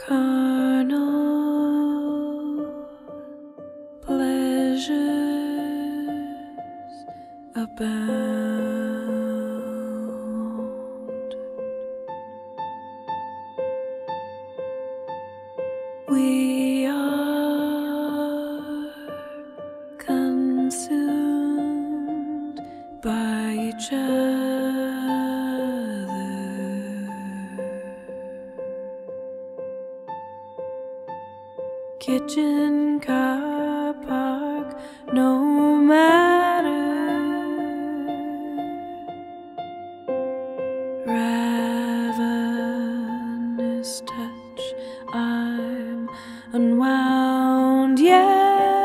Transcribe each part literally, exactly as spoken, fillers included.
carnal pleasures abound. We are consumed by each other. Kitchen, car park, no matter. Ravenous touch, I'm unwound, yeah.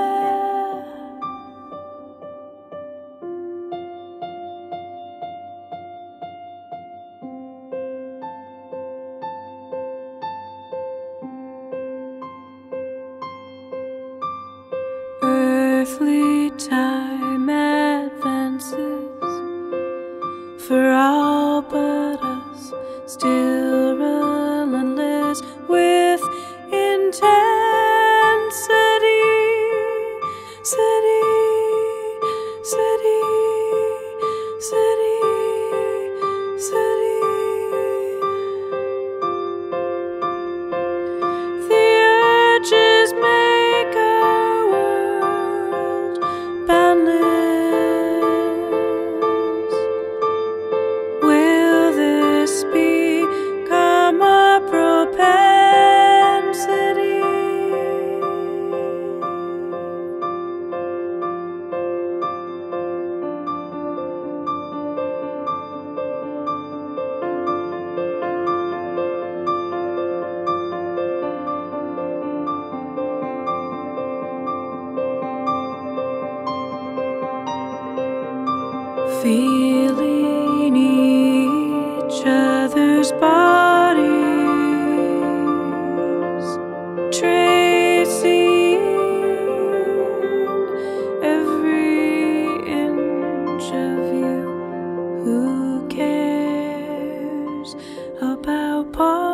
Earthly time advances for all but us, still relentless with intensity. City, city, city, city. The urges make our world boundless. Will this become our propensity? Feeling each other's bodies, tracing every inch of you. Who cares about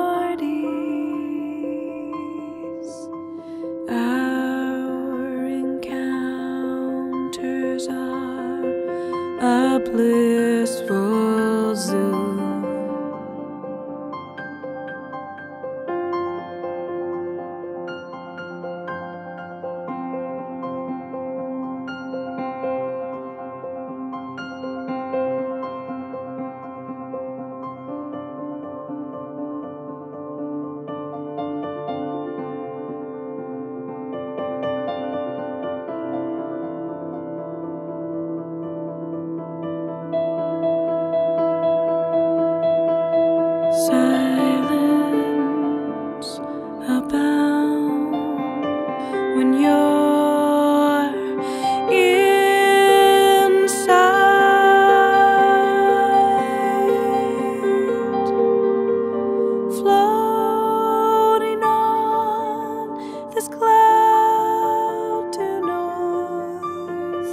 parties? Our encounters are a blissful zoo. Silence abound when you're inside, floating on this cloud to north,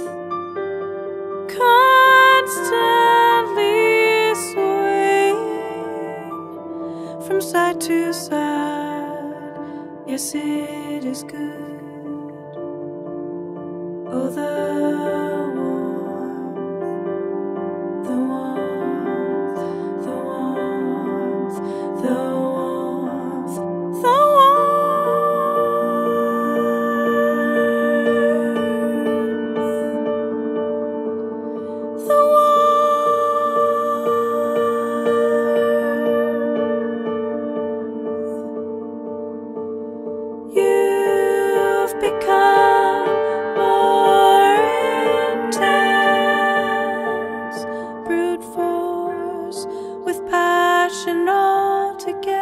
constantly from side to side. Yes, it is good. Oh, the warmth, the warmth, the warmth, the warmth, the warmth, the warmth. You've become more intense, brute force with passion altogether.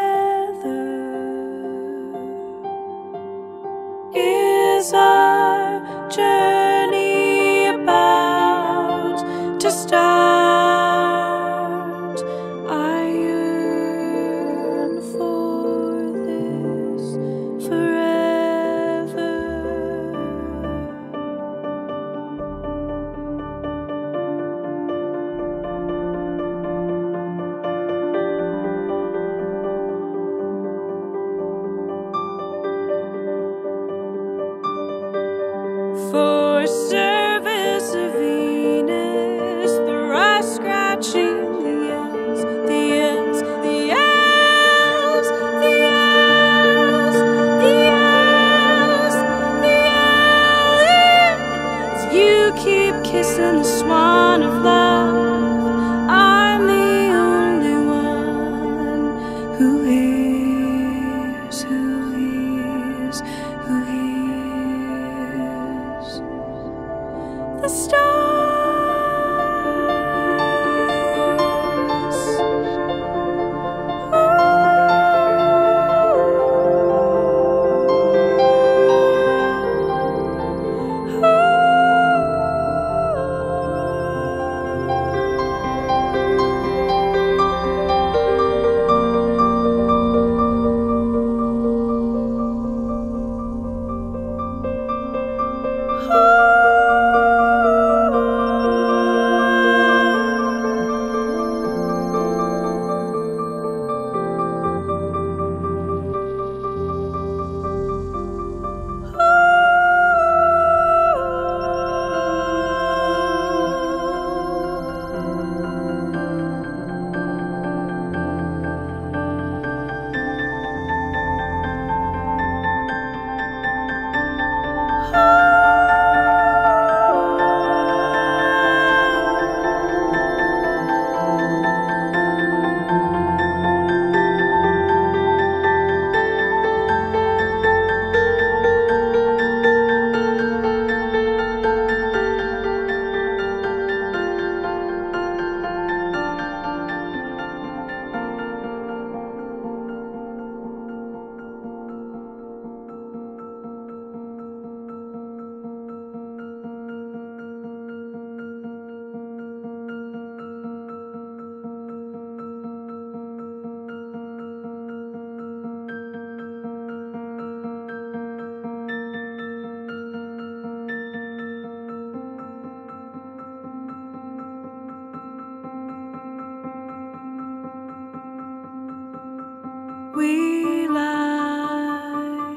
we lie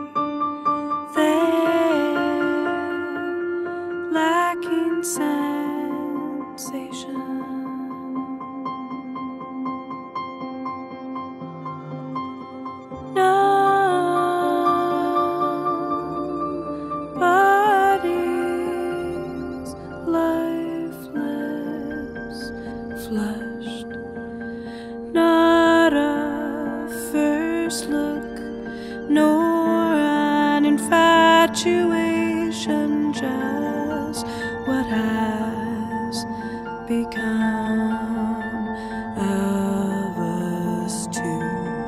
there, lacking sensation. Bodies lifeless, flushed, not a first look, nor an infatuation, just what has become of us two.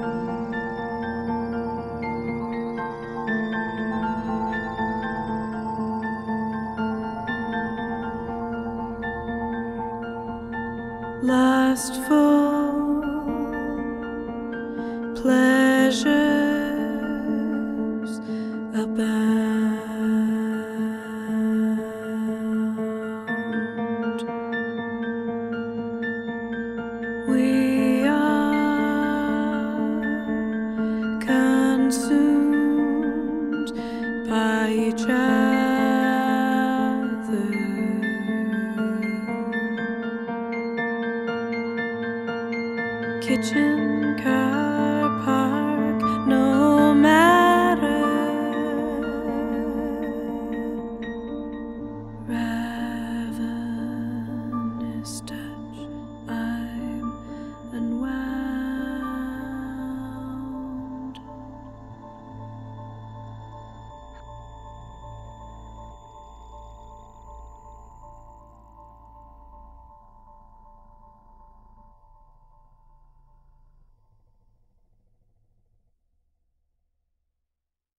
Lustful pleasures abound. We are consumed by each other. Kitchen car